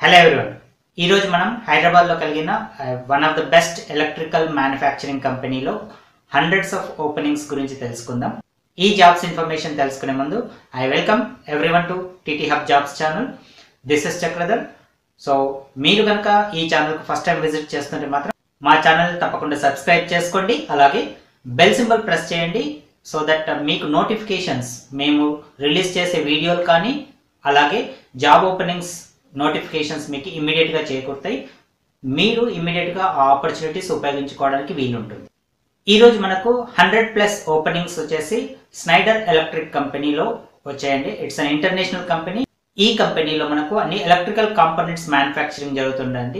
Hello everyone ఈ రోజు మనం హైదరాబాద్ లో కలిగిన one of the best electrical manufacturing కంపెనీలో హండ్రెడ్స్ ఆఫ్ ఓపెనింగ్స్ గురించి తెలుసుకుందాం. ఈ జాబ్స్ ఇన్ఫర్మేషన్ తెలుసుకునే ముందు I welcome everyone to TT hub jobs channel. This is Chakradhar. So మీరు కనుక ఈ ఛానల్కి ఫస్ట్ టైం విజిట్ చేస్తుంటే మాత్రం మా ఛానల్ తప్పకుండా సబ్స్క్రైబ్ చేసుకోండి, అలాగే బెల్ సింబల్ ప్రెస్ చేయండి సో దట్ మీకు నోటిఫికేషన్స్ మేము రిలీజ్ చేసే వీడియోలు కానీ అలాగే జాబ్ ఓపెనింగ్స్ నోటిఫికేషన్స్ మీకు ఇమ్మీడియట్గా చేకూరుతాయి. మీరు ఇమ్మీడియట్గా ఆ ఆపర్చునిటీస్ ఉపయోగించుకోవడానికి వీలుంటుంది. ఈరోజు మనకు 100+ ఓపెనింగ్స్ వచ్చేసి స్నైడర్ ఎలక్ట్రిక్ కంపెనీలో వచ్చాయండి. It's an international company. ఈ కంపెనీలో మనకు అన్ని ఎలక్ట్రికల్ కాంపోనెంట్స్ మ్యానుఫ్యాక్చరింగ్ జరుగుతుందండి.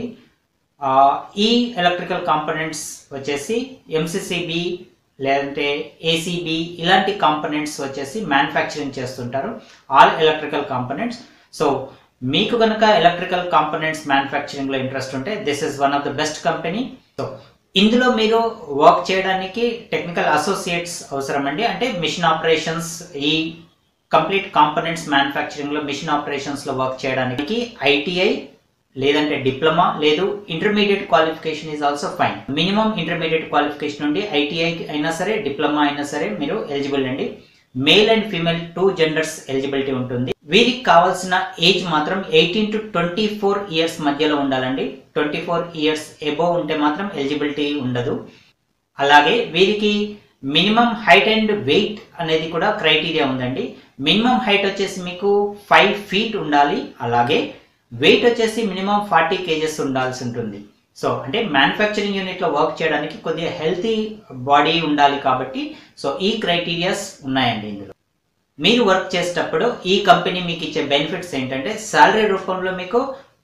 ఈ ఎలక్ట్రికల్ కాంపోనెంట్స్ వచ్చేసి ఎంసీసీబీ లేదంటే ఏసీబీ ఇలాంటి కాంపోనెంట్స్ వచ్చేసి మ్యానుఫ్యాక్చరింగ్ చేస్తుంటారు, ఆల్ ఎలక్ట్రికల్ కాంపోనెంట్స్. సో మీకు కనుక ఎలక్ట్రికల్ కాంపోనెంట్స్ మ్యానుఫ్యాక్చరింగ్లో ఇంట్రెస్ట్ ఉంటే this is one of the best company. So ఇందులో మీరు వర్క్ చేయడానికి టెక్నికల్ అసోసియేట్స్ అవసరం అండి. అంటే మిషన్ ఆపరేషన్స్, ఈ కంప్లీట్ కాంపోనెంట్స్ మ్యానుఫ్యాక్చరింగ్లో మిషన్ ఆపరేషన్స్లో వర్క్ చేయడానికి ఐటీఐ లేదంటే డిప్లొమా లేదు intermediate qualification is also fine. Minimum intermediate qualification నుండి ఐటీఐ అయినా సరే డిప్లొమా అయినా సరే మీరు ఎలిజిబుల్ అండి. Male and female 2 genders eligibility ఉంటుంది. వీరికి కావాల్సిన ఏజ్ మాత్రం 18 to 24 ఇయర్స్ మధ్యలో ఉండాలండి. 24 ఇయర్స్ ఎబోవ్ ఉంటే మాత్రం ఎలిజిబిలిటీ ఉండదు. అలాగే వీరికి మినిమం హైట్ అండ్ వెయిట్ అనేది కూడా క్రైటీరియా ఉందండి. మినిమం హైట్ వచ్చేసి మీకు 5 feet ఉండాలి, అలాగే వెయిట్ వచ్చేసి మినిమం 40 kgs ఉండాల్సి ఉంటుంది. సో అంటే మ్యానుఫ్యాక్చరింగ్ యూనిట్లో వర్క్ చేయడానికి కొద్దిగా హెల్తీ బాడీ ఉండాలి కాబట్టి సో ఈ క్రైటీరియాస్ ఉన్నాయండి. ఇందులో మీరు వర్క్ చేసేటప్పుడు ఈ కంపెనీ మీకు ఇచ్చే బెనిఫిట్స్ ఏంటంటే శాలరీ రూపంలో మీకు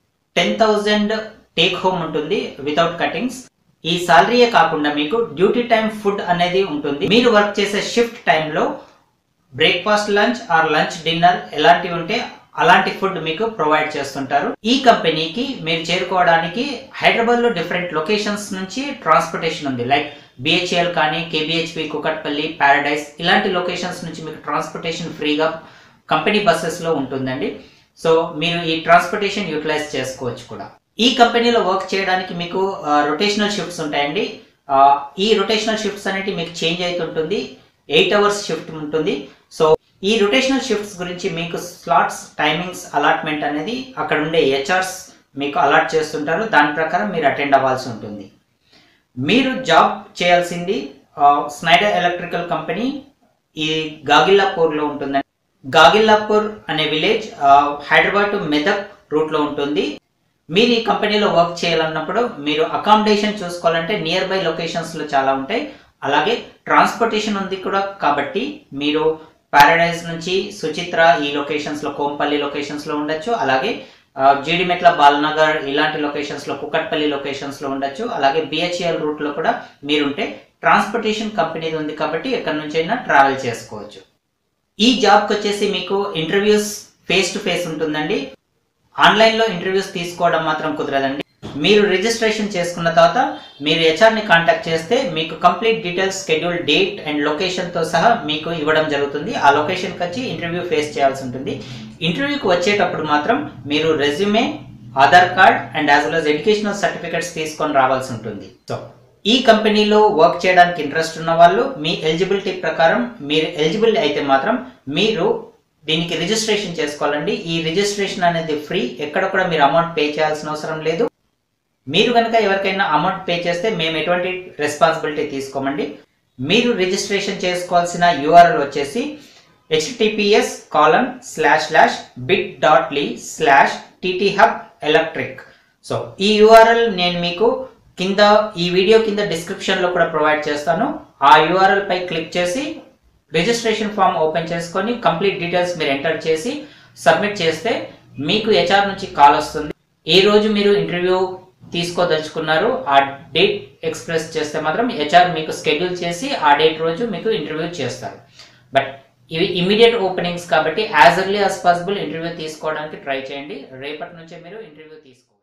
10,000 టేక్ హోమ్ ఉంటుంది వితౌట్ కటింగ్స్. ఈ శాలరీయే కాకుండా మీకు డ్యూటీ టైం ఫుడ్ అనేది ఉంటుంది. మీరు వర్క్ చేసే షిఫ్ట్ టైంలో breakfast, lunch or lunch, dinner ఎలాంటివి ఉంటే అలాంటి ఫుడ్ మీకు ప్రొవైడ్ చేస్తుంటారు. ఈ కంపెనీకి మీరు చేరుకోవడానికి హైదరాబాద్ లో డిఫరెంట్ లొకేషన్స్ నుంచి ట్రాన్స్పోర్టేషన్ ఉంది. లైక్ బిహెచ్ఎల్ కానీ, కేబిహెచ్పి, కుకట్పల్లి, పారడైస్ ఇలాంటి లొకేషన్స్ నుంచి మీకు ట్రాన్స్పోర్టేషన్ ఫ్రీగా కంపెనీ బస్సెస్ లో ఉంటుందండి. సో మీరు ఈ ట్రాన్స్పోర్టేషన్ యూటిలైజ్ చేసుకోవచ్చు కూడా. ఈ కంపెనీలో వర్క్ చేయడానికి మీకు రొటేషనల్ షిఫ్ట్స్ ఉంటాయండి. ఈ రొటేషనల్ షిఫ్ట్స్ అనేవి మీకు చేంజ్ అవుతుంటుంది. 8 hours షిఫ్ట్ ఉంటుంది. సో ఈ రొటేషనల్ షిఫ్ట్స్ గురించి మీకు స్లాట్స్, టైమింగ్స్, అలాట్మెంట్ అనేది అక్కడ ఉండే హెచ్ఆర్స్ మీకు అలాట్ చేస్తుంటారు. దాని ప్రకారం మీరు అటెండ్ అవ్వాల్సి ఉంటుంది. మీరు జాబ్ చేయాల్సింది స్నైడర్ ఎలక్ట్రికల్ కంపెనీ ఈ గాగిల్లాపూర్లో ఉంటుందండి. గాగిల్లాపూర్ అనే విలేజ్ హైదరాబాద్ టు మెదక్ రూట్లో ఉంటుంది. మీరు ఈ కంపెనీలో వర్క్ చేయాలన్నప్పుడు మీరు అకామిడేషన్ చూసుకోవాలంటే నియర్ బై లొకేషన్స్లో చాలా ఉంటాయి. అలాగే ట్రాన్స్పోర్టేషన్ ఉంది కూడా కాబట్టి మీరు పారడైజ్ నుంచి సుచిత్ర ఈ లొకేషన్స్లో, కోంపల్లి లొకేషన్స్లో ఉండొచ్చు. అలాగే జీడిమెట్ల, బాలనగర్ ఇలాంటి లొకేషన్స్లో, కుకట్పల్లి లొకేషన్స్లో ఉండొచ్చు. అలాగే బిహెచ్ఎల్ రూట్లో కూడా మీరుంటే ట్రాన్స్పోర్టేషన్ కంపెనీ ఉంది కాబట్టి ఎక్కడి నుంచి అయినా ట్రావెల్ చేసుకోవచ్చు. ఈ జాబ్కి వచ్చేసి మీకు ఇంటర్వ్యూస్ ఫేస్ టు ఫేస్ ఉంటుందండి. ఆన్లైన్లో ఇంటర్వ్యూస్ తీసుకోవడం మాత్రం కుదరదండి. మీరు రిజిస్ట్రేషన్ చేసుకున్న తర్వాత మీరు హెచ్ఆర్ని కాంటాక్ట్ చేస్తే మీకు complete details, schedule, date and లొకేషన్తో సహా మీకు ఇవ్వడం జరుగుతుంది. ఆ లొకేషన్కి వచ్చి ఇంటర్వ్యూ ఫేస్ చేయాల్సి ఉంటుంది. ఇంటర్వ్యూకి వచ్చేటప్పుడు మాత్రం మీరు resume, Aadhaar card and as well as educational certificates తీసుకొని రావాల్సి ఉంటుంది. సో ఈ కంపెనీలో వర్క్ చేయడానికి ఇంట్రెస్ట్ ఉన్న వాళ్ళు మీ ఎలిజిబిలిటీ ప్రకారం మీరు ఎలిజిబుల్ అయితే మాత్రం మీరు దీనికి రిజిస్ట్రేషన్ చేసుకోవాలండి. ఈ రిజిస్ట్రేషన్ అనేది ఫ్రీ, ఎక్కడ కూడా మీరు అమౌంట్ పే చేయాల్సిన అవసరం లేదు. మీరు కనుక ఎవరికైనా అమౌంట్ పే చేస్తే మేము ఎటువంటి రెస్పాన్సిబిలిటీ తీసుకోమండి. మీరు రిజిస్ట్రేషన్ చేసుకోవాల్సిన యూఆర్ఎల్ వచ్చేసి https://bit.ly/tthub-electric. సో ఈ యూఆర్ఎల్ నేను మీకు కింద ఈ వీడియో కింద డిస్క్రిప్షన్లో కూడా ప్రొవైడ్ చేస్తాను. ఆ యూఆర్ఎల్ పై క్లిక్ చేసి రిజిస్ట్రేషన్ ఫామ్ ఓపెన్ చేసుకొని కంప్లీట్ డీటెయిల్స్ మీరు ఎంటర్ చేసి సబ్మిట్ చేస్తే మీకు హెచ్ఆర్ నుంచి కాల్ వస్తుంది. ఏ రోజు మీరు ఇంటర్వ్యూ తీసుకోదలుచుకున్నారు ఆ డేట్ ఎక్స్ప్రెస్ చేస్తే మాత్రం హెచ్ఆర్ మీకు షెడ్యూల్ చేసి ఆ డేట్ రోజు మీకు ఇంటర్వ్యూ చేస్తారు. బట్ ఇవి ఇమీడియట్ ఓపెనింగ్స్ కాబట్టి as early as possible interview తీసుకోవడానికి ట్రై చేయండి. రేపటి నుంచే మీరు ఇంటర్వ్యూ తీసుకోండి.